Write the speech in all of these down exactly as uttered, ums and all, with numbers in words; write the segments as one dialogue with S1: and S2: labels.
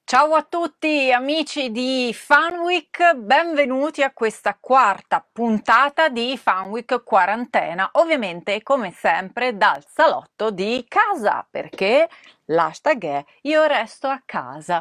S1: Ciao a tutti amici di Funweek, benvenuti a questa quarta puntata di Funweek Quarantena, ovviamente come sempre dal salotto di casa, perché l'hashtag è io resto a casa.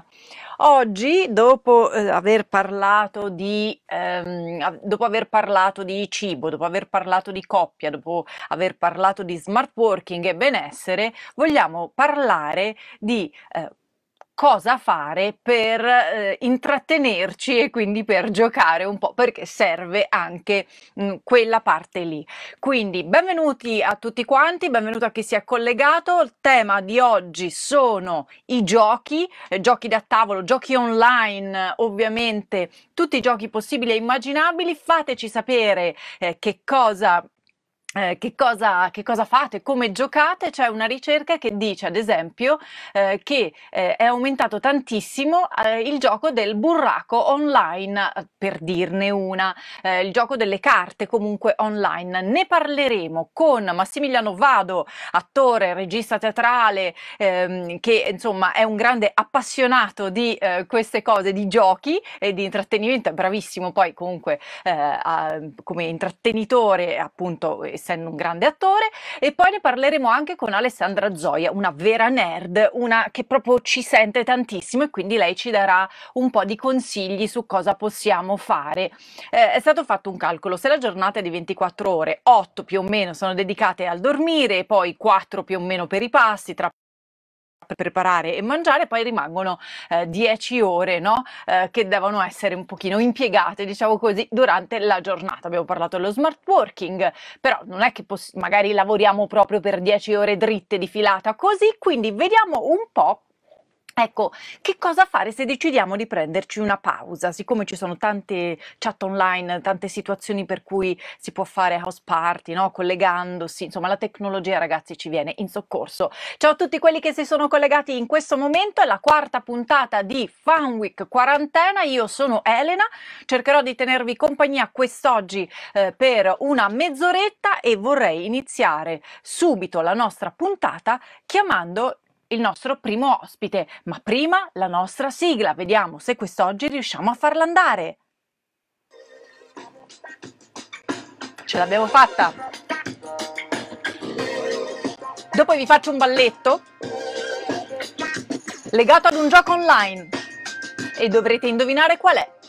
S1: Oggi, dopo eh, aver parlato di, ehm, a- dopo aver parlato di cibo, dopo aver parlato di coppia, dopo aver parlato di smart working e benessere, vogliamo parlare di eh, cosa fare per eh, intrattenerci e quindi per giocare un po', perché serve anche mh, quella parte lì. Quindi benvenuti a tutti quanti, benvenuto a chi si è collegato. Il tema di oggi sono i giochi, eh, giochi da tavolo, giochi online, ovviamente tutti i giochi possibili e immaginabili. Fateci sapere eh, che cosa eh, che cosa, che cosa fate, come giocate. C'è una ricerca che dice, ad esempio, eh, che eh, è aumentato tantissimo eh, il gioco del burraco online, eh, per dirne una, eh, il gioco delle carte comunque online. Ne parleremo con Massimiliano Vado, attore, regista teatrale, ehm, che insomma è un grande appassionato di eh, queste cose, di giochi e di intrattenimento, è bravissimo poi comunque eh, a- come intrattenitore, appunto, essendo un grande attore. E poi ne parleremo anche con Alessandra Zoia, una vera nerd, una che proprio ci sente tantissimo, e quindi lei ci darà un po' di consigli su cosa possiamo fare. Eh, è stato fatto un calcolo: se la giornata è di ventiquattro ore, otto più o meno sono dedicate al dormire, e poi quattro più o meno per i pasti, tra preparare e mangiare, poi rimangono eh, dieci ore, no? Eh, che devono essere un pochino impiegate, diciamo così, durante la giornata. Abbiamo parlato dello smart working, però non è che poss- magari lavoriamo proprio per dieci ore dritte di filata così, quindi vediamo un po'. Ecco, che cosa fare se decidiamo di prenderci una pausa? Siccome ci sono tante chat online, tante situazioni per cui si può fare house party, no? Collegandosi, insomma, la tecnologia, ragazzi, ci viene in soccorso. Ciao a tutti quelli che si sono collegati in questo momento, è la quarta puntata di Funweek Quarantena. Io sono Elena, cercherò di tenervi compagnia quest'oggi eh, per una mezz'oretta, e vorrei iniziare subito la nostra puntata chiamando il nostro primo ospite, ma prima la nostra sigla. Vediamo se quest'oggi riusciamo a farla andare. Ce l'abbiamo fatta. Dopo vi faccio un balletto legato ad un gioco online e dovrete indovinare qual è.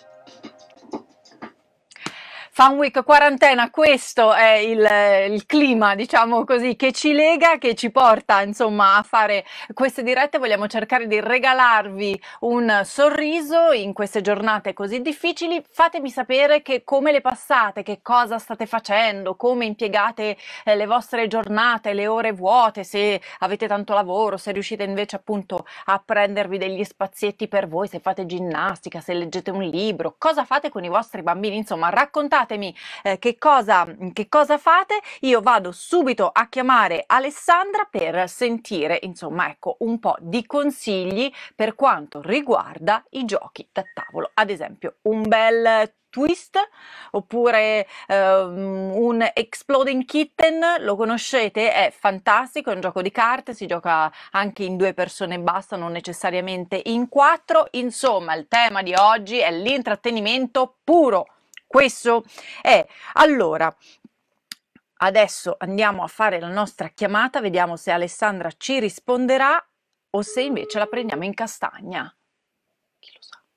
S1: Funweek Quarantena, questo è il, il clima, diciamo così, che ci lega, che ci porta insomma a fare queste dirette. Vogliamo cercare di regalarvi un sorriso in queste giornate così difficili. Fatemi sapere che come le passate, che cosa state facendo, come impiegate eh, le vostre giornate, le ore vuote, se avete tanto lavoro, se riuscite invece appunto a prendervi degli spazietti per voi, se fate ginnastica, se leggete un libro, cosa fate con i vostri bambini. Insomma, raccontatemi eh, che cosa, che cosa fate. Io vado subito a chiamare Alessandra per sentire, insomma, ecco, un po' di consigli per quanto riguarda i giochi da tavolo. Ad esempio, un bel Twist, oppure ehm, un Exploding Kitten, lo conoscete? È fantastico, è un gioco di carte, si gioca anche in due persone e basta, non necessariamente in quattro. Insomma, il tema di oggi è l'intrattenimento puro. Questo è. Allora, adesso andiamo a fare la nostra chiamata, vediamo se Alessandra ci risponderà o se invece la prendiamo in castagna. Chi lo sa?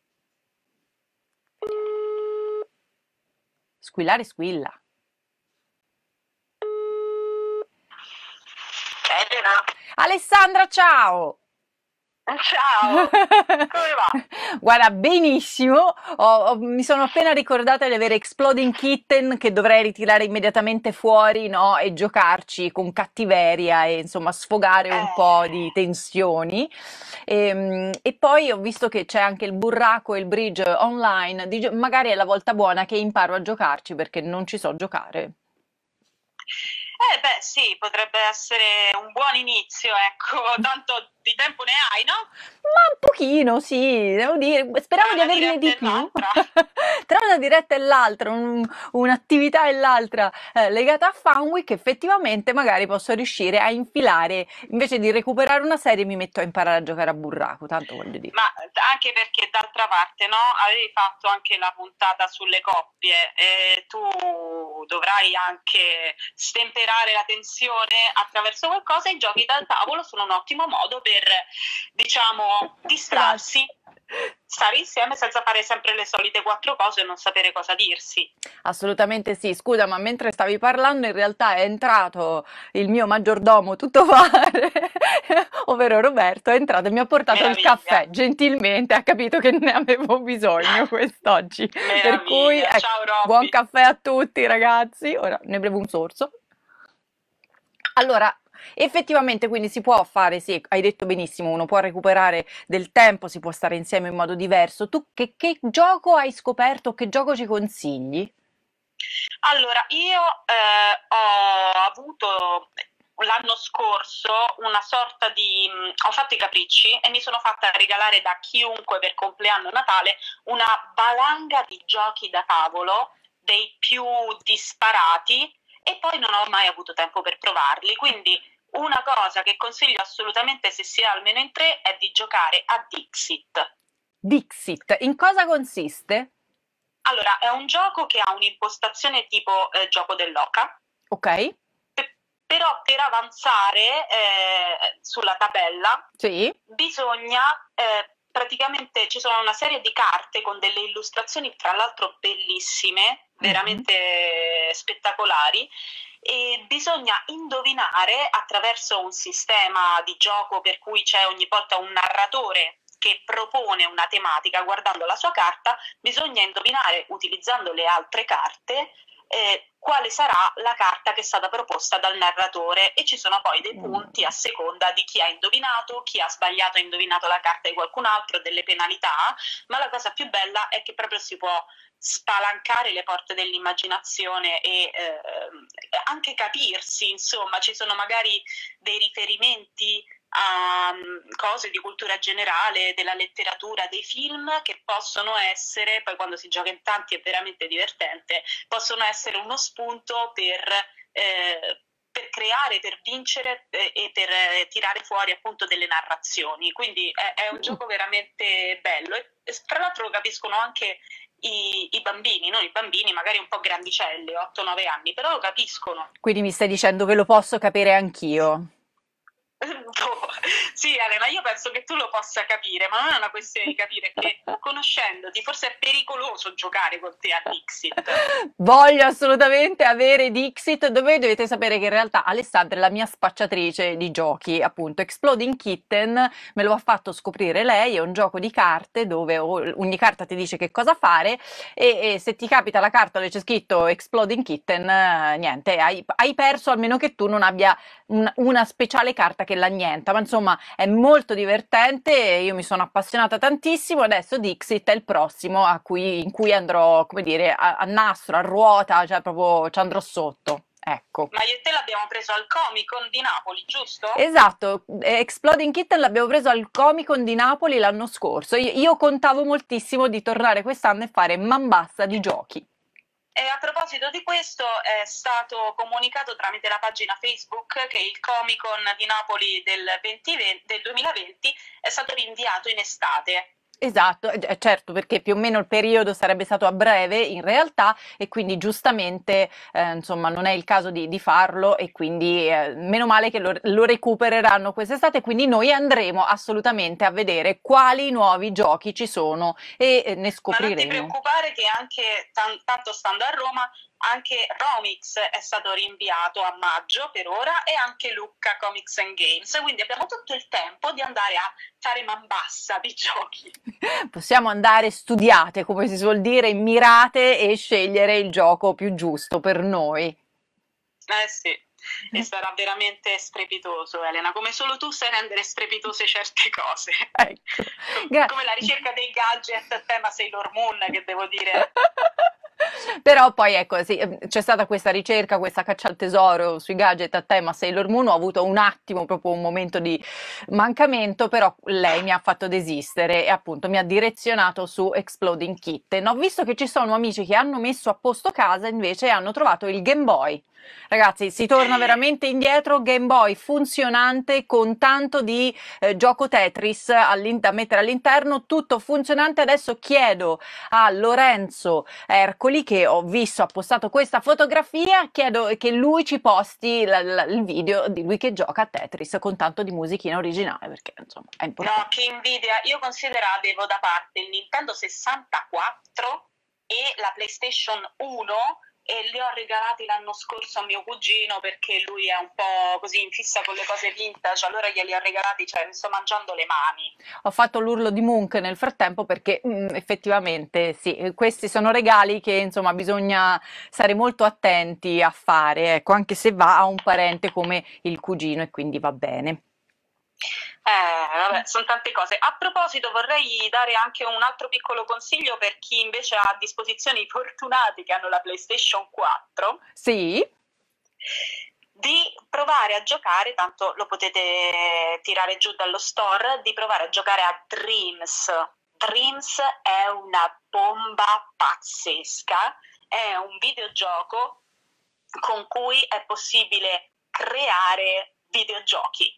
S1: Squillare squilla.
S2: Elena,
S1: Alessandra, ciao!
S2: ciao, come va?
S1: Guarda, benissimo. Ho- ho- mi sono appena ricordata di avere Exploding Kitten, che dovrei ritirare immediatamente fuori, no? E giocarci con cattiveria e insomma sfogare un po' di
S2: Eh,
S1: tensioni. E, e poi ho visto che c'è anche il burraco e il bridge online. di gio- magari è la volta buona che imparo a giocarci, perché non ci so giocare.
S2: Eh beh sì, potrebbe essere un buon inizio, ecco, tanto di tempo ne hai, no?
S1: Ma un pochino, sì, devo dire,
S2: Tra
S1: speravo di
S2: una
S1: averne
S2: diretta
S1: di
S2: e
S1: più.
S2: l'altra.
S1: Tra una diretta e l'altra, un- un'attività e l'altra eh, legata a Funweek, effettivamente magari posso riuscire a infilare, invece di recuperare una serie, mi metto a imparare a giocare a burraco, tanto voglio dire.
S2: Ma anche perché d'altra parte, no? Avevi fatto anche la puntata sulle coppie e tu dovrai anche stemperare la tensione attraverso qualcosa e i giochi da tavolo sono un ottimo modo per, diciamo, distrarsi, stare insieme senza fare sempre le solite quattro cose e non sapere cosa dirsi.
S1: Assolutamente sì, scusa, ma mentre stavi parlando in realtà è entrato il mio maggiordomo tuttofare, ovvero Roberto, è entrato e mi ha portato il
S2: Meraviglia,
S1: caffè, gentilmente, ha capito che ne avevo bisogno quest'oggi, per cui
S2: meraviglia.
S1: ecco,
S2: Ciao
S1: buon
S2: Robby.
S1: caffè a tutti ragazzi, ora ne bevo un sorso. Allora, effettivamente quindi si può fare, sì, hai detto benissimo, uno può recuperare del tempo, si può stare insieme in modo diverso. Tu che, che gioco hai scoperto, che gioco ci consigli?
S2: Allora, io eh, ho avuto l'anno scorso una sorta di... mh, ho fatto i capricci e mi sono fatta regalare da chiunque per compleanno e Natale una valanga di giochi da tavolo, dei più disparati, e poi non ho mai avuto tempo per provarli, quindi una cosa che consiglio assolutamente se si è almeno in tre è di giocare a Dixit.
S1: Dixit, in cosa consiste?
S2: Allora, è un gioco che ha un'impostazione tipo eh, gioco dell'oca,
S1: Ok,
S2: pe- però per avanzare eh, sulla tabella
S1: sì.
S2: bisogna, eh, praticamente ci sono una serie di carte con delle illustrazioni, tra l'altro bellissime,
S1: Mhm.
S2: veramente spettacolari, e bisogna indovinare attraverso un sistema di gioco per cui c'è ogni volta un narratore che propone una tematica guardando la sua carta, bisogna indovinare utilizzando le altre carte eh, quale sarà la carta che è stata proposta dal narratore, e ci sono poi dei punti a seconda di chi ha indovinato, chi ha sbagliato ha indovinato la carta di qualcun altro, delle penalità, ma la cosa più bella è che proprio si può spalancare le porte dell'immaginazione e eh, anche capirsi, insomma, ci sono magari dei riferimenti a um, cose di cultura generale, della letteratura, dei film che possono essere, poi quando si gioca in tanti è veramente divertente, possono essere uno spunto per, eh, per creare, per vincere eh, e per eh, tirare fuori appunto delle narrazioni. Quindi è, è un gioco veramente bello e, e tra l'altro lo capiscono anche i, i bambini, non i bambini magari un po' grandicelli, otto nove anni, però lo capiscono.
S1: Quindi mi stai dicendo che lo posso capire anch'io.
S2: Sì, Elena, io penso che tu lo possa capire, ma non è una questione di capire, che conoscendoti forse è pericoloso giocare con te a Dixit.
S1: Voglio assolutamente avere Dixit, dove dovete sapere che in realtà Alessandra è la mia spacciatrice di giochi, appunto Exploding Kitten me lo ha fatto scoprire lei, è un gioco di carte dove ogni carta ti dice che cosa fare e, e se ti capita la carta dove c'è scritto Exploding Kitten, eh, niente, hai, hai perso, almeno che tu non abbia un, una speciale carta che l'annienta, ma insomma è molto divertente, io mi sono appassionata tantissimo, adesso Dixit è il prossimo a cui, in cui andrò, come dire, a, a nastro, a ruota, cioè proprio ci andrò sotto. Ecco.
S2: Ma io e te l'abbiamo preso al Comic Con di Napoli, giusto?
S1: Esatto, Exploding Kitten l'abbiamo preso al Comic Con di Napoli l'anno scorso. Io, io contavo moltissimo di tornare quest'anno e fare man bassa di giochi.
S2: E a proposito di questo è stato comunicato tramite la pagina Facebook che il Comic Con di Napoli del, venti venti, del duemilaventi è stato rinviato in estate.
S1: Esatto, eh, certo, perché più o meno il periodo sarebbe stato a breve in realtà e quindi giustamente eh, insomma non è il caso di, di farlo e quindi eh, meno male che lo, lo recupereranno quest'estate, quindi noi andremo assolutamente a vedere quali nuovi giochi ci sono e eh, ne
S2: Ma non ti
S1: scopriremo.
S2: preoccupare che anche, tan- tanto stando a Roma, anche Romix è stato rinviato a maggio per ora e anche Lucca Comics and Games, quindi abbiamo tutto il tempo di andare a fare man bassa di giochi.
S1: Possiamo andare studiate, come si suol dire, mirate e scegliere il gioco più giusto per noi.
S2: Eh sì, e sarà veramente strepitoso, Elena, come solo tu sai rendere strepitose certe cose.
S1: Ecco. Gra-
S2: Come la ricerca dei gadget a tema Sailor Moon, che devo dire...
S1: Però poi ecco, sì, c'è stata questa ricerca, questa caccia al tesoro sui gadget a tema Sailor Moon, ho avuto un attimo, proprio un momento di mancamento, però lei mi ha fatto desistere e appunto mi ha direzionato su Exploding Kitten. Ho visto che ci sono amici che hanno messo a posto casa invece e hanno trovato il Game Boy. Ragazzi, si torna veramente indietro, Game Boy funzionante con tanto di eh, gioco Tetris da mettere all'interno, tutto funzionante. Adesso chiedo a Lorenzo Ercoli, che ho visto ha postato questa fotografia, chiedo che lui ci posti la, la, il video di lui che gioca a Tetris con tanto di musichina originale, perché insomma è importante.
S2: No, che invidia, io considero avevo da parte il Nintendo sessantaquattro e la PlayStation uno e li ho regalati l'anno scorso a mio cugino perché lui è un po' così in fissa con le cose vintage, allora glieli ho regalati, cioè mi sto mangiando le mani.
S1: Ho fatto l'urlo di Munch nel frattempo perché mh, effettivamente sì, questi sono regali che insomma bisogna stare molto attenti a fare, ecco, anche se va a un parente come il cugino e quindi va bene.
S2: Eh, vabbè, sono tante cose. A proposito, vorrei dare anche un altro piccolo consiglio per chi invece ha a disposizione i fortunati che hanno la PlayStation quattro.
S1: Sì?
S2: Di provare a giocare, tanto lo potete tirare giù dallo store, di provare a giocare a Dreams. Dreams è una bomba pazzesca, è un videogioco con cui è possibile creare videogiochi.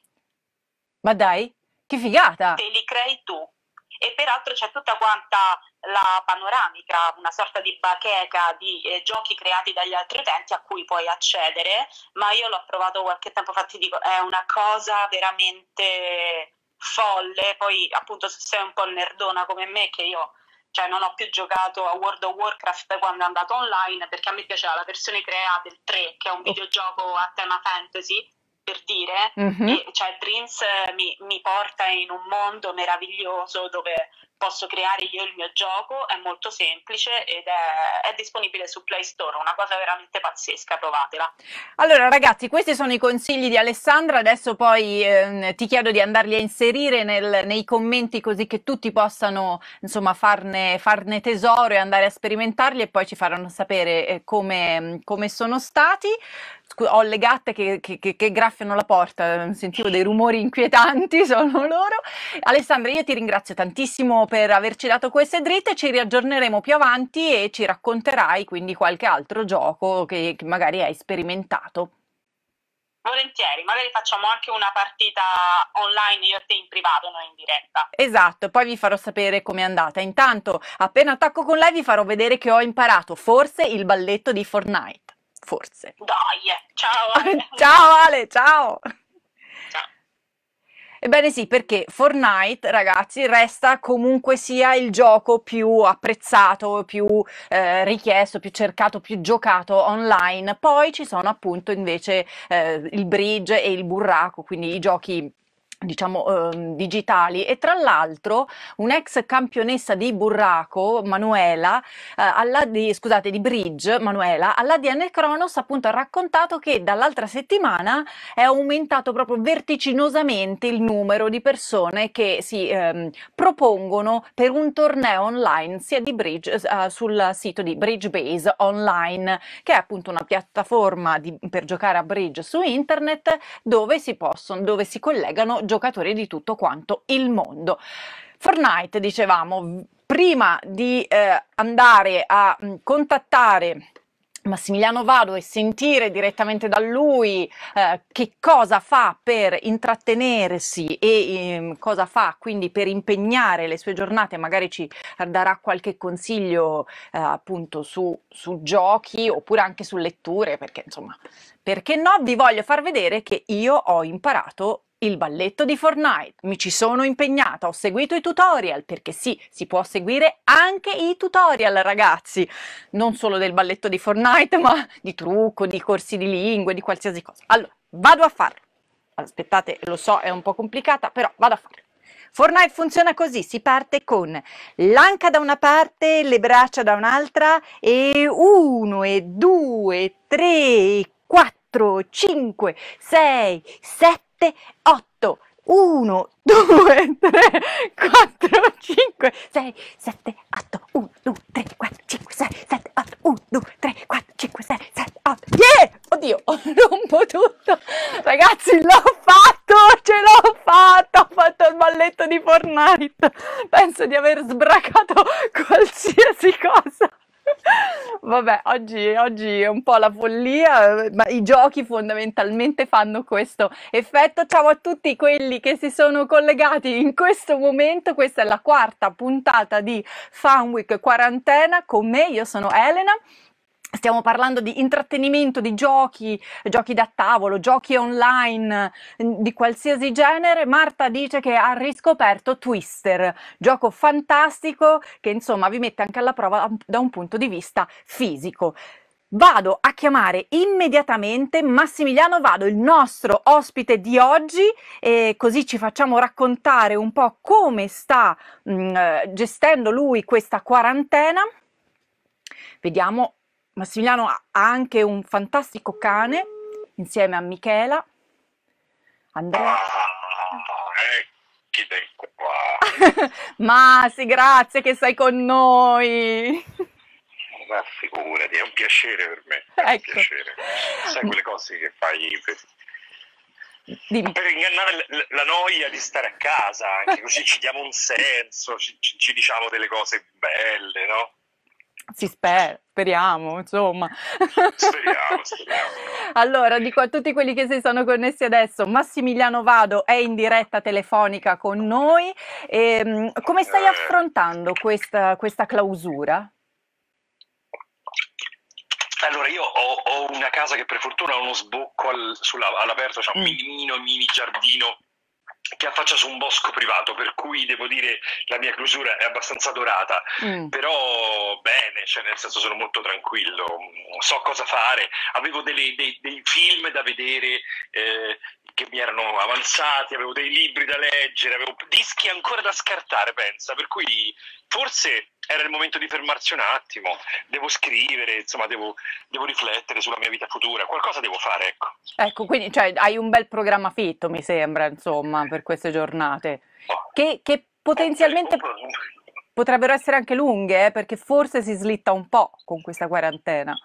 S1: Ma dai, che figata!
S2: Te li crei tu. E peraltro c'è tutta quanta la panoramica, una sorta di bacheca di eh, giochi creati dagli altri utenti a cui puoi accedere, ma io l'ho provato qualche tempo fa, ti dico, è una cosa veramente folle. Poi appunto se sei un po' nerdona come me, che io cioè non ho più giocato a World of Warcraft quando è andato online, perché a me piaceva la versione creata del tre, che è un videogioco a tema fantasy, per dire,
S1: Mhm.
S2: e, cioè Dreams eh, mi, mi porta in un mondo meraviglioso dove posso creare io il mio gioco, è molto semplice ed è, è disponibile su Play Store, una cosa veramente pazzesca, provatela.
S1: Allora ragazzi, questi sono i consigli di Alessandra, adesso poi ehm, ti chiedo di andarli a inserire nel- nei commenti così che tutti possano insomma farne, farne tesoro e andare a sperimentarli e poi ci faranno sapere eh, come, come sono stati. Scu- ho le gatte che, che- che- che graffiano la porta, sentivo dei rumori inquietanti, sono loro. Alessandra, io ti ringrazio tantissimo per averci dato queste dritte, ci riaggiorneremo più avanti e ci racconterai quindi qualche altro gioco che, che magari hai sperimentato.
S2: Volentieri, magari facciamo anche una partita online io e te in privato, noi in diretta.
S1: Esatto, poi vi farò sapere com'è andata. Intanto, appena attacco con lei, vi farò vedere che ho imparato forse il balletto di Fortnite. Forse.
S2: Dai, ciao Ale.
S1: Ciao Ale, ciao!
S2: Ciao.
S1: Ebbene sì, perché Fortnite, ragazzi, resta comunque sia il gioco più apprezzato, più eh, richiesto, più cercato, più giocato online. Poi ci sono appunto invece eh, il bridge e il burraco, quindi i giochi diciamo ehm, digitali. E tra l'altro un'ex campionessa di burraco, Manuela, eh, alla di, scusate, di bridge, Manuela, alla D N Kronos appunto ha raccontato che dall'altra settimana è aumentato proprio vertiginosamente il numero di persone che si ehm, propongono per un torneo online sia di bridge eh, sul sito di Bridge Base Online, che è appunto una piattaforma di, per giocare a bridge su internet dove si possono, dove si collegano giocatori di tutto quanto il mondo. Fortnite, dicevamo, prima di eh, andare a mh, contattare Massimiliano Vado e sentire direttamente da lui eh, che cosa fa per intrattenersi e ehm, cosa fa quindi per impegnare le sue giornate, magari ci darà qualche consiglio eh, appunto su, su giochi oppure anche su letture, perché insomma, perché no, vi voglio far vedere che io ho imparato il balletto di Fortnite, mi ci sono impegnata, ho seguito i tutorial, perché sì, si può seguire anche i tutorial, ragazzi, non solo del balletto di Fortnite, ma di trucco, di corsi di lingue, di qualsiasi cosa. Allora, vado a farlo. Aspettate, lo so, è un po' complicata, però vado a farlo. Fortnite funziona così, si parte con l'anca da una parte, le braccia da un'altra e uno e due, tre, quattro, cinque, sei, sette, otto, uno, due, tre, quattro, cinque, sei, sette, otto, uno, due, tre, quattro, cinque, sei, sette, otto, uno, due, rompo tutto. Ragazzi, l'ho fatto, ce l'ho fatta, ho fatto il balletto di Fortnite. Penso di aver sbracato qualsiasi cosa. Vabbè, oggi, oggi è un po' la follia, ma i giochi fondamentalmente fanno questo effetto. Ciao a tutti quelli che si sono collegati in questo momento. Questa è la quarta puntata di Fun Week Quarantena con me, io sono Elena. Stiamo parlando di intrattenimento, di giochi, giochi da tavolo, giochi online di qualsiasi genere. Marta dice che ha riscoperto Twister, gioco fantastico che insomma vi mette anche alla prova da un punto di vista fisico. Vado a chiamare immediatamente Massimiliano Vado, il nostro ospite di oggi, e così ci facciamo raccontare un po' come sta mh, gestendo lui questa quarantena. Vediamo. Massimiliano ha anche un fantastico cane insieme a Michela. Andrea.
S3: Ah, ecco te qua.
S1: Massi, grazie che sei con noi.
S3: Ma figurati, è un piacere per me. È
S1: Ecco.
S3: un piacere. Sai quelle cose che fai per,
S1: Dimmi.
S3: per ingannare la, la noia di stare a casa, anche così ci diamo un senso, ci, ci- ci diciamo delle cose belle, no?
S1: Si spera, speriamo, insomma.
S3: Speriamo, speriamo.
S1: Allora, dico a tutti quelli che si sono connessi adesso, Massimiliano Vado è in diretta telefonica con noi. Ehm, come stai
S3: Eh,
S1: affrontando questa, questa clausura?
S3: Allora, io ho, ho una casa che per fortuna ha uno sbocco al- sulla- all'aperto, c'è un
S1: Mm.
S3: minimino, mini giardino che affaccia su un bosco privato, per cui devo dire la mia chiusura è abbastanza dorata,
S1: Mm.
S3: però bene, cioè nel senso sono molto tranquillo, mm, so cosa fare, avevo delle- dei, dei film da vedere eh, che mi erano avanzati, avevo dei libri da leggere, avevo dischi ancora da scartare, pensa, per cui forse era il momento di fermarsi un attimo, devo scrivere, insomma devo, devo riflettere sulla mia vita futura, qualcosa devo fare, ecco.
S1: Ecco, quindi cioè, hai un bel programma fitto, mi sembra, insomma, per queste giornate,
S3: Oh,
S1: che, che potenzialmente
S3: un- un-
S1: potrebbero essere anche lunghe, eh, perché forse si slitta un po' con questa quarantena.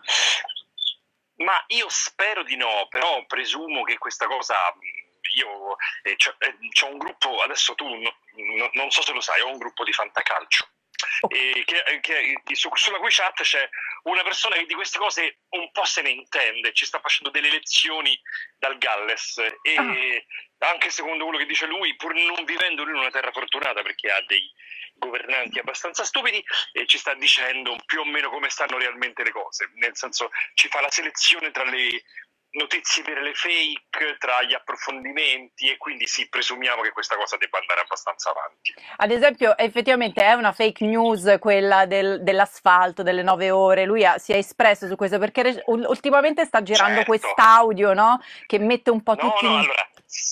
S3: Ma io spero di no, però presumo che questa cosa, mh, io eh, c'ho, eh, c'ho un gruppo, adesso tu no- no- non so se lo sai, ho un gruppo di fantacalcio,
S1: Ok.
S3: e che, che- su- sulla cui chat c'è una persona che di queste cose un po' se ne intende, ci sta facendo delle lezioni dal Galles e anche secondo quello che dice lui, pur non vivendo lui in una terra fortunata perché ha dei governanti abbastanza stupidi, e ci sta dicendo più o meno come stanno realmente le cose, nel senso ci fa la selezione tra le notizie vere e le fake, tra gli approfondimenti, e quindi sì, presumiamo che questa cosa debba andare abbastanza avanti.
S1: Ad esempio, effettivamente è una fake news quella del- dell'asfalto, delle nove ore. Lui ha- si è espresso su questo perché re- ul- ultimamente sta girando
S3: Certo.
S1: quest'audio, no? Che mette un po'
S3: No,
S1: tutti
S3: no,
S1: in-
S3: allora,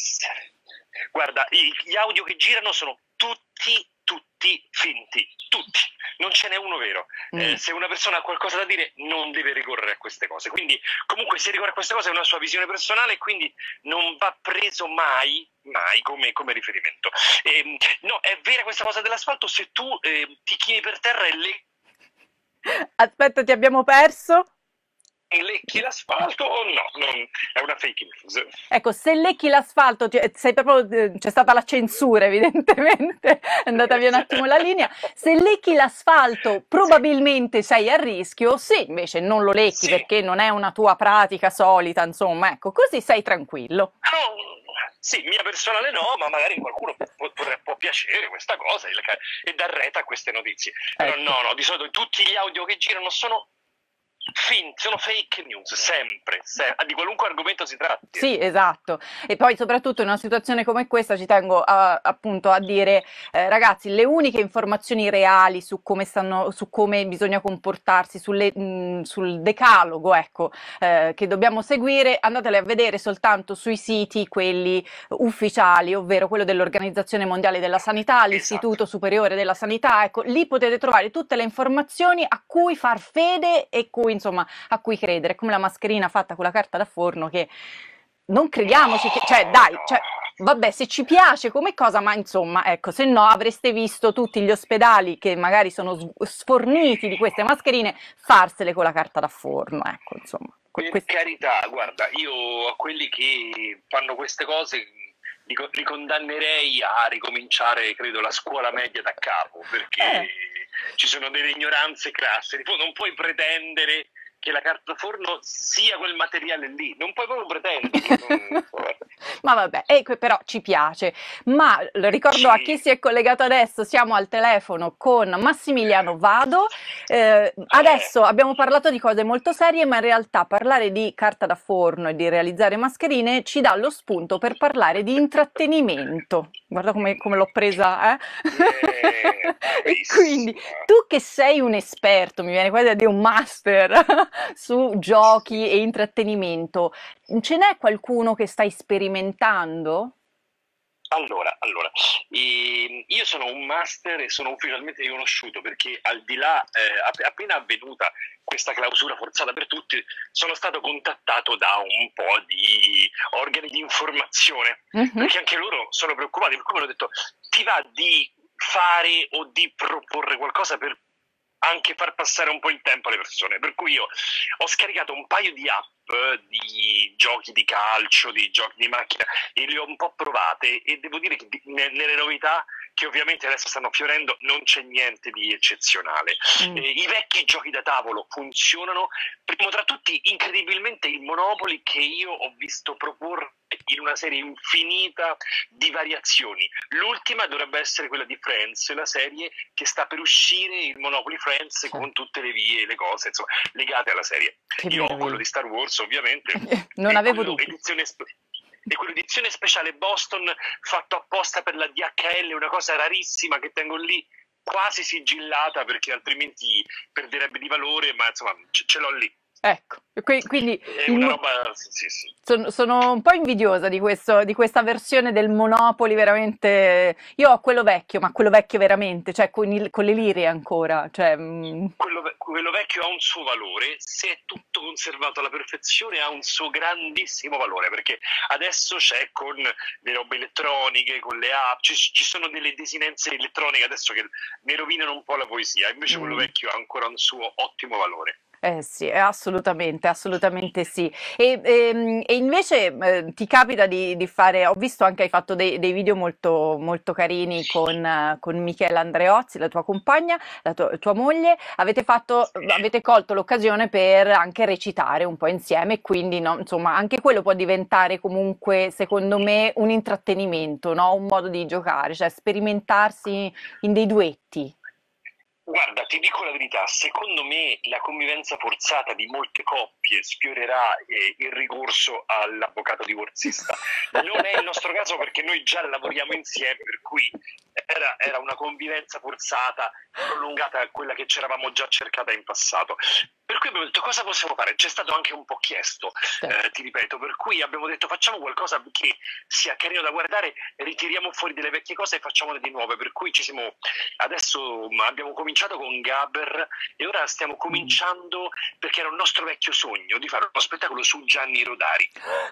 S3: guarda, i- gli audio che girano sono tutti, tutti finti, tutti, non ce n'è uno vero. Eh,
S1: Mm.
S3: se una persona ha qualcosa da dire non deve ricorrere a queste cose, quindi comunque se ricorre a queste cose è una sua visione personale e quindi non va preso mai, mai come, come riferimento. Ehm, no, è vera questa cosa dell'asfalto, se tu eh, ti chini per terra e le
S1: Aspetta, ti abbiamo perso?
S3: e lecchi l'asfalto, no, non, è una fake news.
S1: Ecco, se lecchi l'asfalto, ti- sei proprio, eh, c'è stata la censura evidentemente, è andata via un attimo la linea. Se lecchi l'asfalto probabilmente sei a rischio, se invece non lo lecchi
S3: Sì.
S1: perché non è una tua pratica solita, insomma, ecco, così sei tranquillo.
S3: No, sì, mia personale no, ma magari qualcuno può, può, può piacere questa cosa e, e dà retta a queste notizie. Però
S1: Ecco.
S3: no, no, di solito tutti gli audio che girano sono finti, sono fake news, sempre, se- di qualunque argomento si tratti.
S1: Sì, esatto. E poi soprattutto in una situazione come questa ci tengo a- appunto a dire, eh, ragazzi, le uniche informazioni reali su come stanno, su come bisogna comportarsi, sulle- mh, sul decalogo, ecco, eh, che dobbiamo seguire, andatele a vedere soltanto sui siti, quelli ufficiali, ovvero quello dell'Organizzazione Mondiale della Sanità, l'Istituto Superiore della Sanità, ecco, lì potete trovare tutte le informazioni a cui far fede e cui, insomma, a cui credere, come la mascherina fatta con la carta da forno che non crediamoci che, cioè dai, cioè, vabbè, se ci piace come cosa, ma insomma, ecco, se no avreste visto tutti gli ospedali che magari sono s- sforniti di queste mascherine farsele con la carta da forno, ecco, insomma,
S3: Per
S1: quest-
S3: carità, guarda, io a quelli che fanno queste cose li, co- li condannerei a ricominciare, credo, la scuola media da capo, perché
S1: Eh.
S3: ci sono delle ignoranze crasse. Tipo, non puoi pretendere che la carta da forno sia quel materiale lì, non puoi proprio pretendere. non-
S1: Ma vabbè, e que- però ci piace. Ma lo ricordo a
S3: Sì.
S1: chi si è collegato adesso, siamo al telefono con Massimiliano Vado. Eh, adesso abbiamo parlato di cose molto serie, ma in realtà parlare di carta da forno e di realizzare mascherine ci dà lo spunto per parlare di intrattenimento. Guarda come, come l'ho presa, eh?
S3: Eh,
S1: E quindi
S3: bravissima.
S1: tu che sei un esperto, mi viene quasi a dire un master su giochi e intrattenimento, ce n'è qualcuno che stai sperimentando?
S3: Allora, allora, ehm, io sono un master e sono ufficialmente riconosciuto perché al di là, eh, app- appena avvenuta questa clausura forzata per tutti, sono stato contattato da un po' di organi di informazione,
S1: Mhm.
S3: perché anche loro sono preoccupati, per cui mi hanno detto, ti va di fare o di proporre qualcosa per anche far passare un po' il tempo alle persone, per cui io ho scaricato un paio di app di giochi di calcio, di giochi di macchina e le ho un po' provate e devo dire che di- ne- nelle novità che ovviamente adesso stanno fiorendo non c'è niente di eccezionale.
S1: Mm.
S3: Eh, I vecchi giochi da tavolo funzionano, primo tra tutti incredibilmente il Monopoly che io ho visto proporre in una serie infinita di variazioni. L'ultima dovrebbe essere quella di Friends, la serie che sta per uscire, il Monopoly Friends,
S1: Sì.
S3: con tutte le vie, le cose insomma legate alla serie.
S1: Che
S3: Io ho quello
S1: meraviglia.
S3: di Star Wars ovviamente
S1: Non
S3: e
S1: avevo
S3: quello
S1: dubbi.
S3: edizione spe- e quell'edizione speciale Boston fatto apposta per la D H L, una cosa rarissima che tengo lì quasi sigillata perché altrimenti perderebbe di valore, ma insomma ce, ce l'ho lì.
S1: Ecco, qui- quindi
S3: È
S1: il
S3: una
S1: mo-
S3: roba, sì, sì, sì.
S1: sono, sono un po' invidiosa di questo, di questa versione del Monopoli, veramente. Io ho quello vecchio, ma quello vecchio veramente, cioè con, il- con le lire ancora. Cioè, mm,
S3: Quello, ve- quello vecchio ha un suo valore, se è tutto conservato alla perfezione ha un suo grandissimo valore, perché adesso c'è con le robe elettroniche, con le app, ci, ci sono delle desinenze elettroniche adesso che ne rovinano un po' la poesia, invece quello
S1: Mm.
S3: vecchio ha ancora un suo ottimo valore.
S1: Eh sì, eh, assolutamente, assolutamente sì. E, ehm, e invece eh, ti capita di, di fare, ho visto anche hai fatto dei, dei video molto, molto carini con, eh, con Michela Andreozzi, la tua compagna, la tua, tua moglie, avete fatto, avete colto l'occasione per anche recitare un po' insieme, quindi no, insomma anche quello può diventare comunque, secondo me, un intrattenimento, no? Un modo di giocare, cioè sperimentarsi in dei duetti.
S3: Guarda, ti dico la verità, secondo me la convivenza forzata di molte coppie sfiorerà eh, il ricorso all'avvocato divorzista. Non è il nostro caso perché noi già lavoriamo insieme, per cui era, era una convivenza forzata, prolungata a quella che ci eravamo già cercata in passato. Per cui abbiamo detto cosa possiamo fare? C'è stato anche un po' chiesto, eh, ti ripeto, per cui abbiamo detto facciamo qualcosa che sia carino da guardare, ritiriamo fuori delle vecchie cose e facciamole di nuove, per cui ci siamo, adesso mh, abbiamo cominciato con Gabber e ora stiamo cominciando, perché era un nostro vecchio sogno, di fare uno spettacolo su Gianni Rodari.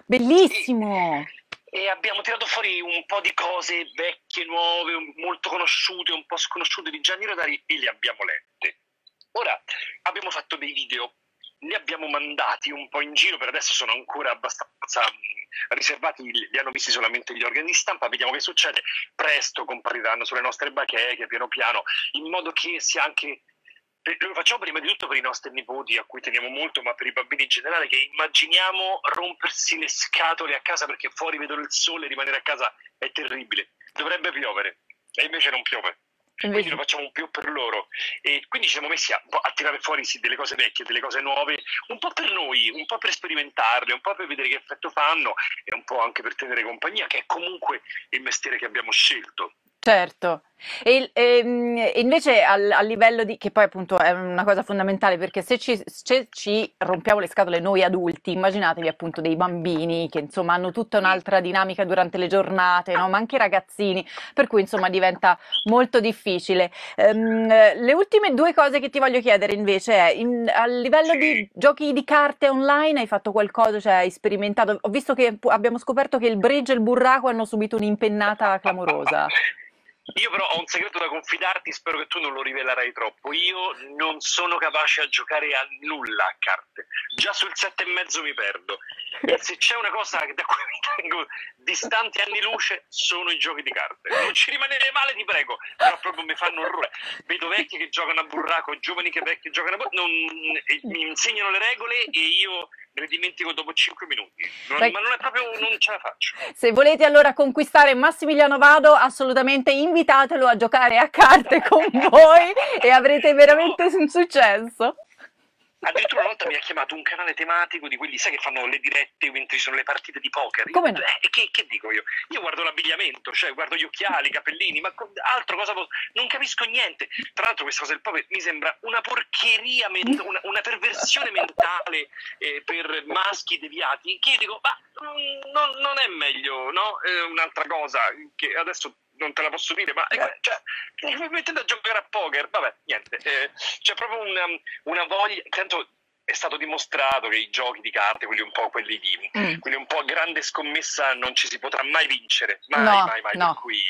S1: Bellissimo!
S3: E, e abbiamo tirato fuori un po' di cose vecchie, nuove, un- molto conosciute, un po' sconosciute di Gianni Rodari e le abbiamo lette. Ora abbiamo fatto dei video, li abbiamo mandati un po' in giro, per adesso sono ancora abbastanza mh, riservati, li li hanno visti solamente gli organi di stampa, vediamo che succede, presto compariranno sulle nostre bacheche piano piano, in modo che sia anche, eh, lo facciamo prima di tutto per i nostri nipoti a cui teniamo molto, ma per i bambini in generale, che immaginiamo rompersi le scatole a casa perché fuori vedono il sole e rimanere a casa è terribile, dovrebbe piovere e invece non piove. Quindi lo
S1: Invece,
S3: facciamo più per loro e quindi ci siamo messi a, a tirare fuori sì, delle cose vecchie, delle cose nuove, un po' per noi, un po' per sperimentarle, un po' per vedere che effetto fanno e un po' anche per tenere compagnia, che è comunque il mestiere che abbiamo scelto.
S1: certo. E, il- ehm, e invece al, a livello di, che poi appunto è una cosa fondamentale, perché se ci, se ci rompiamo le scatole noi adulti, immaginatevi appunto dei bambini che insomma hanno tutta un'altra dinamica durante le giornate, no? Ma anche i ragazzini, per cui insomma diventa molto difficile. Ehm, eh, le ultime due cose che ti voglio chiedere invece è, in- a livello di
S3: Sì.
S1: giochi di carte online hai fatto qualcosa, cioè hai sperimentato? Ho visto che pu- abbiamo scoperto che il bridge e il burraco hanno subito un'impennata clamorosa.
S3: Io però ho un segreto da confidarti, spero che tu non lo rivelerai troppo. Io non sono capace a giocare a nulla a carte. Già sul sette e mezzo mi perdo. E se c'è una cosa da cui mi tengo distanti anni luce, sono i giochi di carte. Non ci rimanere male, ti prego, però proprio mi fanno orrore. Vedo vecchi che giocano a burraco, giovani che vecchi giocano a burraco, non, mi insegnano le regole e io me le dimentico dopo cinque minuti. Non, ma non è proprio, non ce la faccio.
S1: Se volete allora conquistare Massimiliano Vado, assolutamente invitatelo a giocare a carte con voi e avrete veramente un successo.
S3: Addirittura una volta mi ha chiamato un canale tematico di quelli, sai, che fanno le dirette mentre ci sono le partite di poker.
S1: Come no?
S3: Eh, che, che dico io? Io guardo l'abbigliamento, cioè guardo gli occhiali, i capellini, ma altro cosa posso... Non capisco niente. Tra l'altro questa cosa del poker mi sembra una porcheria, una, una perversione mentale eh, per maschi deviati, che io dico, ma non, non è meglio, no? Eh, un'altra cosa che adesso non te la posso dire, ma eh, cioè, mi mettete a giocare a poker, vabbè, niente, eh, c'è proprio una, una voglia, tanto è stato dimostrato che i giochi di carte, quelli un po' quelli di, mm. quelli un po' a grande scommessa, non ci si potrà mai vincere, mai,
S1: no,
S3: mai, mai,
S1: no.
S3: Per cui...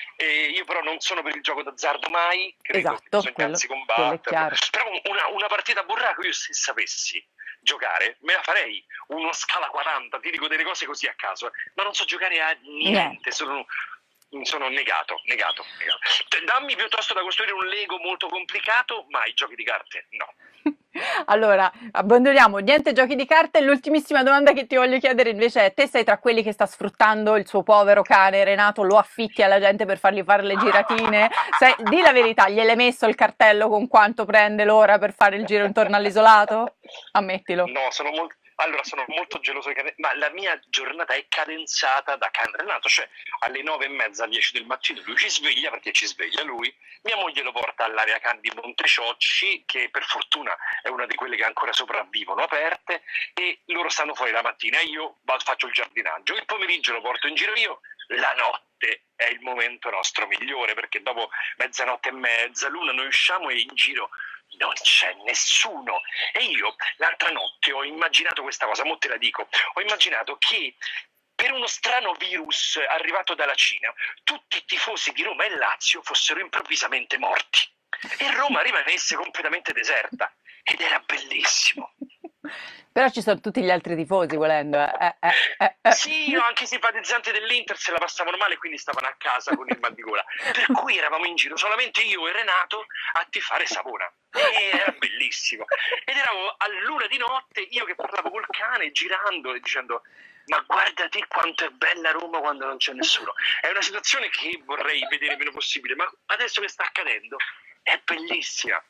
S3: E io però non sono per il gioco d'azzardo mai, credo
S1: esatto,
S3: che bisogna
S1: quello,
S3: anzi combattere, però una, una partita a burraco io se sapessi giocare me la farei, uno scala quaranta, ti dico delle cose così a caso, eh. Ma non so giocare a niente, niente. sono... Mi sono negato, negato, negato. Dammi piuttosto da costruire un Lego molto complicato, ma i giochi di carte no.
S1: Allora, abbandoniamo niente giochi di carte. L'ultimissima domanda che ti voglio chiedere invece è: te sei tra quelli che sta sfruttando il suo povero cane Renato, lo affitti alla gente per fargli fare le giratine? Sei, di la verità, gliel'hai messo il cartello con quanto prende l'ora per fare il giro intorno all'isolato? Ammettilo.
S3: No, sono molto... Allora, sono molto geloso di cane, ma la mia giornata è cadenzata da cane Renato, cioè alle nove e mezza, alle dieci del mattino lui ci sveglia, perché ci sveglia lui, mia moglie lo porta all'area can di Monteciocci, che per fortuna è una di quelle che ancora sopravvivono aperte, e loro stanno fuori la mattina e io faccio il giardinaggio, il pomeriggio lo porto in giro io, la notte è il momento nostro migliore, perché dopo mezzanotte e mezza, l'una noi usciamo e in giro non c'è nessuno. E io l'altra notte ho immaginato questa cosa, mo te la dico, ho immaginato che per uno strano virus arrivato dalla Cina tutti i tifosi di Roma e Lazio fossero improvvisamente morti e Roma rimanesse completamente deserta, ed era bellissimo.
S1: Però ci sono tutti gli altri tifosi volendo. Eh, eh, eh, eh.
S3: Sì, anche i simpatizzanti dell'Inter se la passavano male, quindi stavano a casa con il mal di gola. Per cui eravamo in giro solamente io e Renato a tifare Savona. E era bellissimo. Ed eravamo a luna di notte, io che parlavo col cane, girando e dicendo: ma guarda te quanto è bella Roma quando non c'è nessuno. È una situazione che vorrei vedere il meno possibile, ma adesso che sta accadendo è bellissima.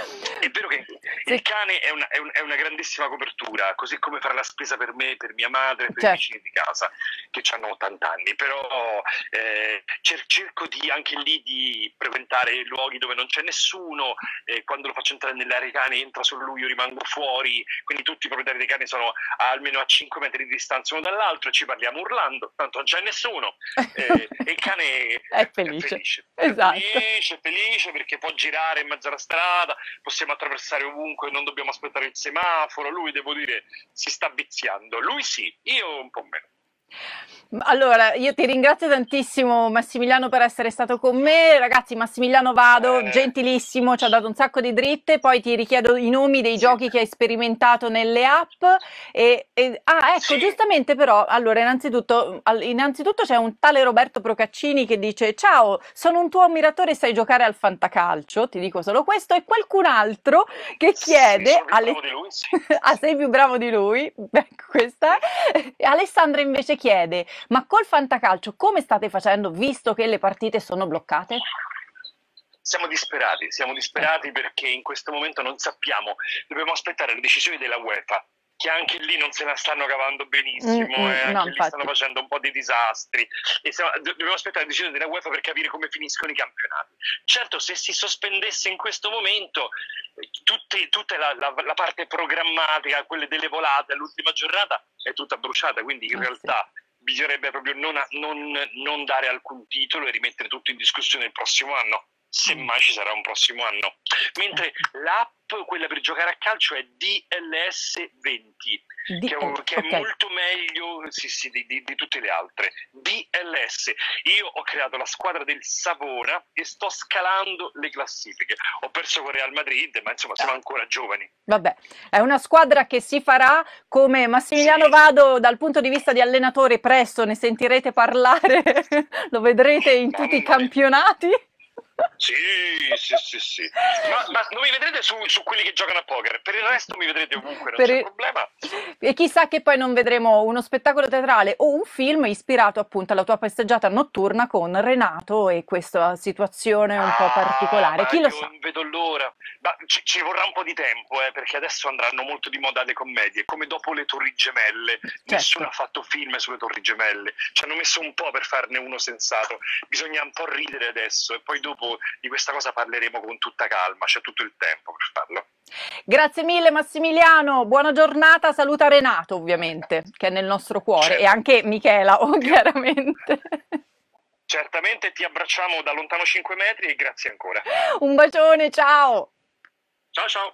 S3: È vero che
S1: sì.
S3: Il cane è una, è, un, è una grandissima copertura, così come fare la spesa per me, per mia madre, per
S1: certo.
S3: i vicini di casa che hanno ottanta anni, però eh, cer cerco di anche lì di frequentare luoghi dove non c'è nessuno, eh, quando lo faccio entrare nell'area cani entra solo lui, io rimango fuori, quindi tutti i proprietari dei cani sono a almeno a cinque metri di distanza uno dall'altro, ci parliamo urlando, tanto non c'è nessuno, eh, e il cane
S1: è felice,
S3: è felice,
S1: esatto.
S3: è felice, è felice perché può girare in mezzo alla strada, possiamo attraversare ovunque, non dobbiamo aspettare il semaforo. Lui, devo dire, si sta viziando. Lui sì, io un po' meno.
S1: Allora, io ti ringrazio tantissimo Massimiliano per essere stato con me. Ragazzi, Massimiliano Vado, eh. gentilissimo, ci ha dato un sacco di dritte. Poi ti richiedo i nomi dei sì. giochi che hai sperimentato nelle app. E, e, ah, ecco, sì. giustamente però, allora, innanzitutto, innanzitutto c'è un tale Roberto Procaccini che dice: ciao, sono un tuo ammiratore e sai giocare al fantacalcio, ti dico solo questo. E qualcun altro che chiede...
S3: Sì,
S1: alle...
S3: di lui, sì.
S1: ah, sei più bravo di lui? Ecco, questa è. Alessandra invece chiede: ma col fantacalcio come state facendo visto che le partite sono bloccate?
S3: Siamo disperati, siamo disperati perché in questo momento non sappiamo, dobbiamo aspettare le decisioni della UEFA, che anche lì non se la stanno cavando benissimo, mm, mm, e anche
S1: no,
S3: lì
S1: infatti.
S3: stanno facendo un po' di disastri, e stiamo, dobbiamo aspettare le decisioni della UEFA per capire come finiscono i campionati. Certo, se si sospendesse in questo momento tutti, tutta la, la, la parte programmatica, quelle delle volate all'ultima giornata, è tutta bruciata, quindi in
S1: eh,
S3: realtà
S1: sì.
S3: bisognerebbe proprio non, non, non dare alcun titolo e rimettere tutto in discussione il prossimo anno. semmai ci sarà un prossimo anno. Mentre l'app, quella per giocare a calcio, è D L S venti,
S1: D-
S3: che, è, che
S1: okay.
S3: è molto meglio sì, sì, di, di, di tutte le altre. D L S. Io ho creato la squadra del Savona e sto scalando le classifiche. Ho perso con Real Madrid, ma insomma siamo ancora giovani.
S1: Vabbè, è una squadra che si farà, come Massimiliano
S3: Sì.
S1: Vado dal punto di vista di allenatore, presto ne sentirete parlare, lo vedrete in tutti i campionati.
S3: Sì, sì, sì, sì. Ma, ma non mi vedrete su, su quelli che giocano a poker, per il resto mi vedrete ovunque, non
S1: Per
S3: c'è
S1: il-
S3: problema.
S1: E chissà che poi non vedremo uno spettacolo teatrale o un film ispirato appunto alla tua passeggiata notturna con Renato e questa situazione un po'
S3: Ah,
S1: particolare.
S3: ma
S1: Chi lo
S3: io
S1: sa?
S3: non vedo l'ora. Ma ci, ci vorrà un po' di tempo, eh, perché adesso andranno molto di moda le commedie, come dopo le Torri Gemelle. Nessuno ha fatto film sulle Torri Gemelle, ci hanno messo un po' per farne uno sensato. Bisogna un po' ridere adesso e poi dopo di questa cosa parleremo con tutta calma, c'è tutto il tempo per farlo.
S1: Grazie mille Massimiliano, buona giornata, saluta Renato ovviamente, che è nel nostro cuore,
S3: Certo.
S1: e anche Michela, oh, chiaramente.
S3: Certamente ti abbracciamo da lontano cinque metri e grazie ancora.
S1: Un bacione, ciao!
S3: Ciao ciao!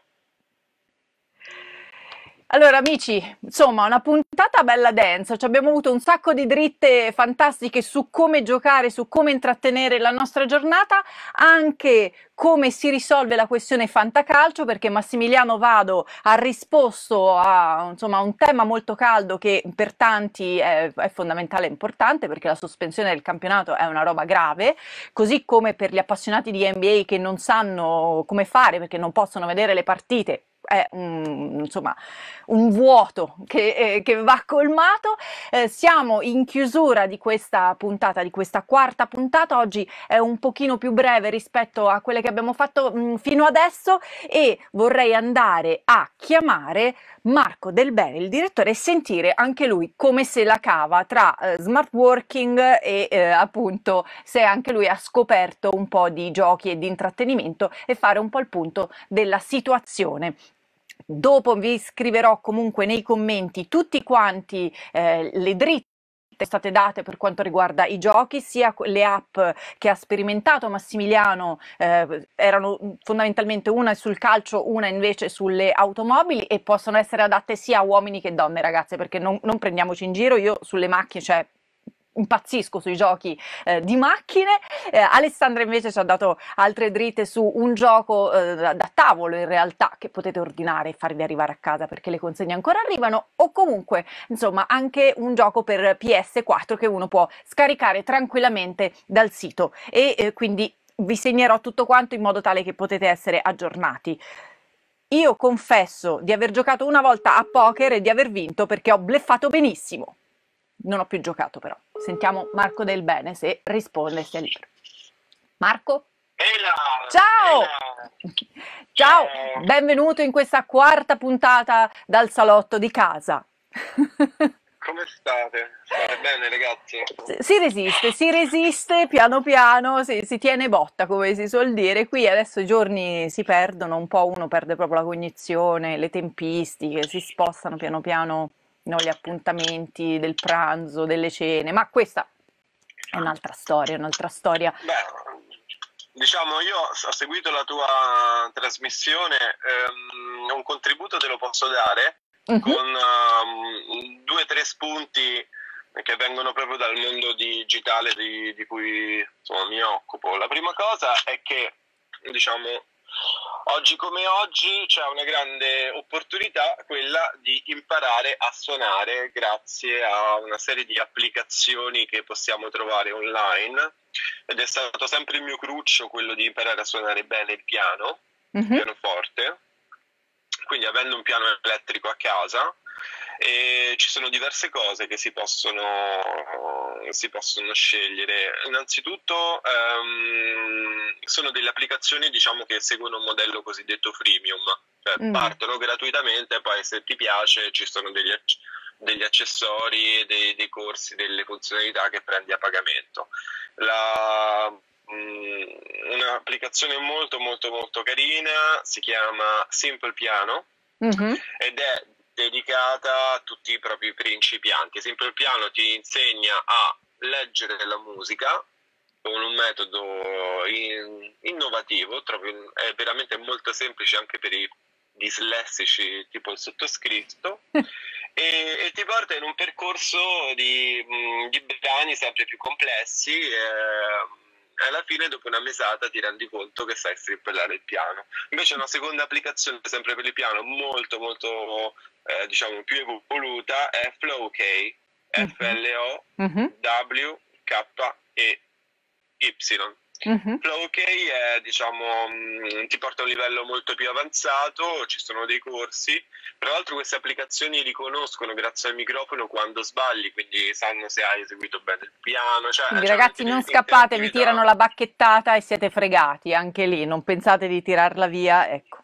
S1: Allora amici, insomma una puntata bella densa, ci abbiamo avuto un sacco di dritte fantastiche su come giocare, su come intrattenere la nostra giornata, anche come si risolve la questione fantacalcio, perché Massimiliano Vado ha risposto a insomma, un tema molto caldo che per tanti è, è fondamentale e importante, perché la sospensione del campionato è una roba grave, così come per gli appassionati di N B A che non sanno come fare perché non possono vedere le partite. È un, insomma, un vuoto che, eh, che va colmato. Eh, siamo in chiusura di questa puntata, di questa quarta puntata. Oggi è un pochino più breve rispetto a quelle che abbiamo fatto mh, fino adesso, e vorrei andare a chiamare Marco Del Bene, il direttore, e sentire anche lui come se la cava tra eh, smart working e eh, appunto se anche lui ha scoperto un po' di giochi e di intrattenimento, e fare un po' il punto della situazione. Dopo vi scriverò comunque nei commenti tutti quanti eh, le dritte state date per quanto riguarda i giochi, sia le app che ha sperimentato Massimiliano, eh, erano fondamentalmente una sul calcio, una invece sulle automobili, e possono essere adatte sia a uomini che donne, ragazze, perché non, non prendiamoci in giro. Io sulle macchine, cioè impazzisco sui giochi eh, di macchine. eh, Alessandra invece ci ha dato altre dritte su un gioco eh, da, da tavolo, in realtà, che potete ordinare e farvi arrivare a casa perché le consegne ancora arrivano, o comunque insomma anche un gioco per P S quattro che uno può scaricare tranquillamente dal sito, e eh, quindi vi segnerò tutto quanto in modo tale che potete essere aggiornati. Io confesso di aver giocato una volta a poker e di aver vinto, perché ho bleffato benissimo. Non ho più giocato però. Sentiamo Marco Del Bene se risponde, se è libero. Marco?
S3: Eila,
S1: Ciao!
S3: Eila.
S1: Ciao!
S3: Ciao.
S1: Benvenuto in questa quarta puntata dal salotto di casa.
S4: Come state? State bene, ragazzi?
S1: Si resiste, si resiste piano piano, si, si tiene botta, come si suol dire. Qui adesso i giorni si perdono, un po' uno perde proprio la cognizione, le tempistiche, si spostano piano piano, no, gli appuntamenti del pranzo, delle cene, ma questa è un'altra storia, un'altra storia.
S4: Beh, diciamo, io ho seguito la tua trasmissione, ehm, un contributo te lo posso dare, uh-huh. con um, due o tre spunti che vengono proprio dal mondo digitale di, di cui insomma, mi occupo. La prima cosa è che, diciamo, oggi come oggi c'è una grande opportunità, quella di imparare a suonare grazie a una serie di applicazioni che possiamo trovare online, ed è stato sempre il mio cruccio quello di imparare a suonare bene il piano, il
S1: Mhm.
S4: pianoforte, quindi avendo un piano elettrico a casa. E ci sono diverse cose che si possono, si possono scegliere. Innanzitutto ehm, sono delle applicazioni, diciamo, che seguono un modello cosiddetto freemium, cioè
S1: Mm.
S4: partono gratuitamente, poi se ti piace ci sono degli, acc- degli accessori, dei, dei corsi, delle funzionalità che prendi a pagamento. La, mm, un'applicazione molto molto molto carina si chiama Simple Piano
S1: Mhm.
S4: ed è dedicata a tutti i propri principianti. Simple Piano ti insegna a leggere la musica con un metodo in, innovativo, trovo, è veramente molto semplice anche per i dislessici tipo il sottoscritto, e, e ti porta in un percorso di, di brani sempre più complessi, e alla fine dopo una mesata ti rendi conto che sai strimpellare il piano. Invece una seconda applicazione sempre per il piano molto molto eh, diciamo più evoluta è Flow-K, F L O W K E Y.
S1: Mhm.
S4: Flow-K è, diciamo, mh, ti porta a un livello molto più avanzato, ci sono dei corsi. Tra l'altro queste applicazioni riconoscono grazie al microfono quando sbagli, quindi sanno se hai eseguito bene il piano. Cioè,
S1: Quindi
S4: c'è
S1: ragazzi, non scappate, vi tirano la bacchettata e siete fregati, anche lì, non pensate di tirarla via, ecco.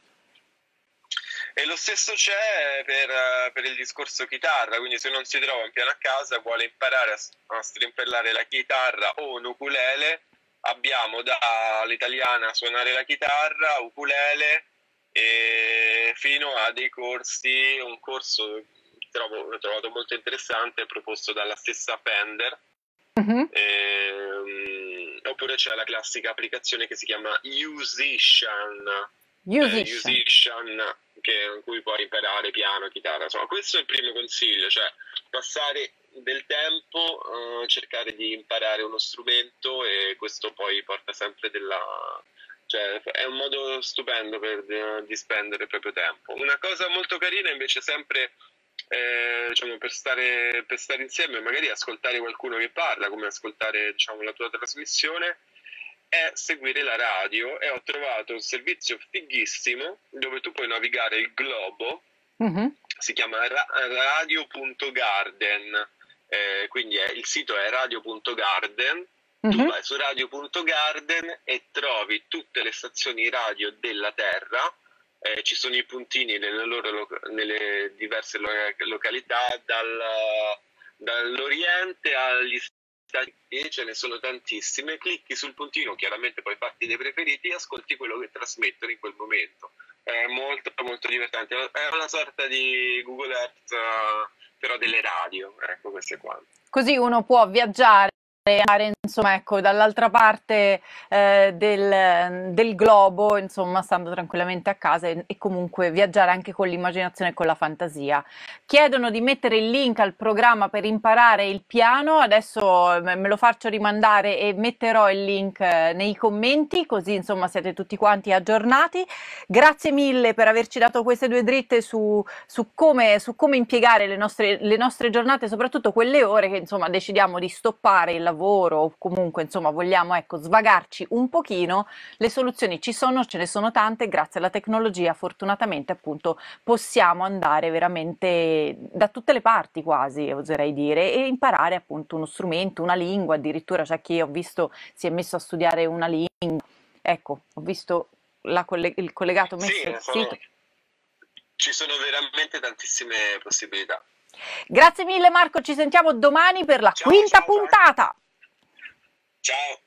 S4: E lo stesso c'è per, per il discorso chitarra, quindi se non si trova un piano a casa, vuole imparare a, a strimpellare la chitarra o un ukulele, abbiamo dall'italiana suonare la chitarra, ukulele, e fino a dei corsi, un corso che trovo, l'ho trovato molto interessante, proposto dalla stessa Fender.
S1: Mhm.
S4: Ehm, oppure c'è la classica applicazione che si chiama Musician, eh,
S1: Musician.
S4: Musician, che, in cui puoi imparare piano, chitarra. Insomma, questo è il primo consiglio, cioè passare del tempo, eh, cercare di imparare uno strumento, e questo poi porta sempre della... cioè è un modo stupendo per eh, di spendere il proprio tempo. Una cosa molto carina invece sempre, eh, diciamo, per stare, per stare insieme, magari ascoltare qualcuno che parla, come ascoltare, diciamo, la tua trasmissione, è seguire la radio, e ho trovato un servizio fighissimo dove tu puoi navigare il globo,
S1: Mhm.
S4: si chiama ra- radio punto garden, eh, quindi è- il sito è radio punto garden, tu
S1: Mhm.
S4: vai su radio punto garden e trovi tutte le stazioni radio della Terra, eh, ci sono i puntini nelle loro loca- nelle diverse lo- località, dal, dall'Oriente agli Stati Uniti, ce ne sono tantissime, clicchi sul puntino, chiaramente puoi farti dei preferiti e ascolti quello che trasmettono in quel momento. È molto molto divertente, è una sorta di Google Earth, eh, però delle radio, ecco, queste qua.
S1: Così uno può viaggiare e andare, insomma, ecco, dall'altra parte eh, del, del globo, insomma, stando tranquillamente a casa, e, e comunque viaggiare anche con l'immaginazione e con la fantasia. Chiedono di mettere il link al programma per imparare il piano, adesso eh, me lo faccio rimandare e metterò il link eh, nei commenti, così insomma siete tutti quanti aggiornati. Grazie mille per averci dato queste due dritte su, su come, su come impiegare le nostre, le nostre giornate, soprattutto quelle ore che insomma decidiamo di stoppare il lavoro o comunque insomma vogliamo, ecco, svagarci un pochino. Le soluzioni ci sono, ce ne sono tante, grazie alla tecnologia fortunatamente appunto possiamo andare veramente da tutte le parti, quasi oserei dire, e imparare appunto uno strumento, una lingua. Addirittura c'è chi ho visto si è messo a studiare una lingua, ecco, ho visto la coll- il collegato messo
S4: Sì,
S1: al
S4: sono-
S1: sito.
S4: ci sono veramente tantissime possibilità.
S1: Grazie mille Marco, ci sentiamo domani per la
S4: Ciao,
S1: quinta
S4: ciao, ciao.
S1: puntata.
S4: Ciao.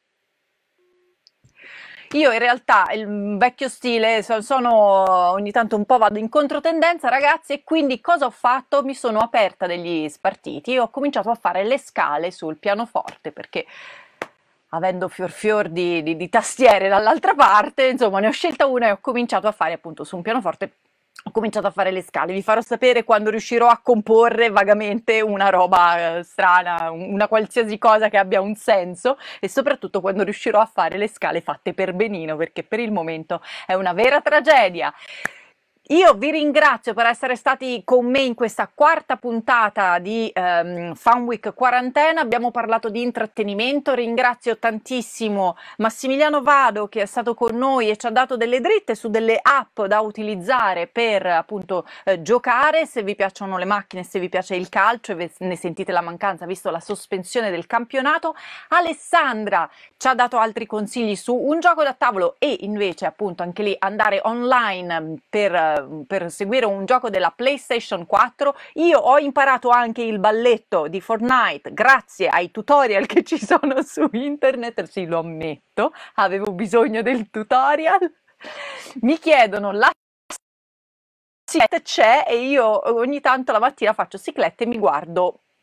S1: Io in realtà il vecchio stile so- sono ogni tanto un po' vado in controtendenza, ragazzi, e quindi cosa ho fatto? Mi sono aperta degli spartiti e ho cominciato a fare le scale sul pianoforte, perché avendo fior fior di, di- di tastiere dall'altra parte, insomma, ne ho scelta una e ho cominciato a fare appunto su un pianoforte. Ho cominciato a fare le scale, vi farò sapere quando riuscirò a comporre vagamente una roba eh, strana, un- una qualsiasi cosa che abbia un senso, e soprattutto quando riuscirò a fare le scale fatte per benino, perché per il momento è una vera tragedia. Io vi ringrazio per essere stati con me in questa quarta puntata di ehm, Fun Week Quarantena. Abbiamo parlato di intrattenimento. Ringrazio tantissimo Massimiliano Vado che è stato con noi e ci ha dato delle dritte su delle app da utilizzare per appunto eh, giocare, se vi piacciono le macchine, se vi piace il calcio e ve- ne sentite la mancanza visto la sospensione del campionato. Alessandra ci ha dato altri consigli su un gioco da tavolo e invece appunto anche lì andare online per, per seguire un gioco della PlayStation quattro. Io ho imparato anche il balletto di Fortnite grazie ai tutorial che ci sono su internet, sì, lo ammetto, avevo bisogno del tutorial. Mi chiedono la cicletta c'è e io ogni tanto la mattina faccio ciclette e mi guardo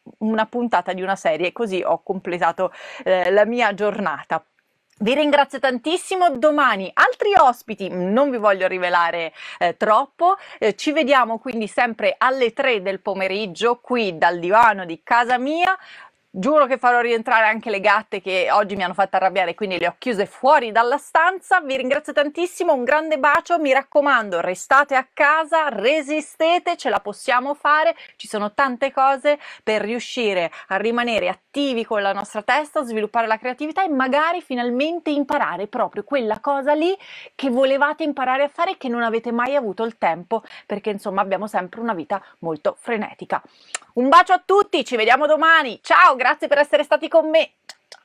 S1: una puntata di una serie, così ho completato eh, la mia giornata. Vi ringrazio tantissimo, domani altri ospiti, non vi voglio rivelare eh, troppo, eh, ci vediamo quindi sempre alle tre del pomeriggio qui dal divano di casa mia. Giuro che farò rientrare anche le gatte che oggi mi hanno fatto arrabbiare, quindi le ho chiuse fuori dalla stanza. Vi ringrazio tantissimo, un grande bacio, mi raccomando, restate a casa, resistete, ce la possiamo fare, ci sono tante cose per riuscire a rimanere attivi con la nostra testa, sviluppare la creatività e magari finalmente imparare proprio quella cosa lì che volevate imparare a fare e che non avete mai avuto il tempo, perché insomma abbiamo sempre una vita molto frenetica. Un bacio a tutti, ci vediamo domani, ciao, grazie per essere stati con me.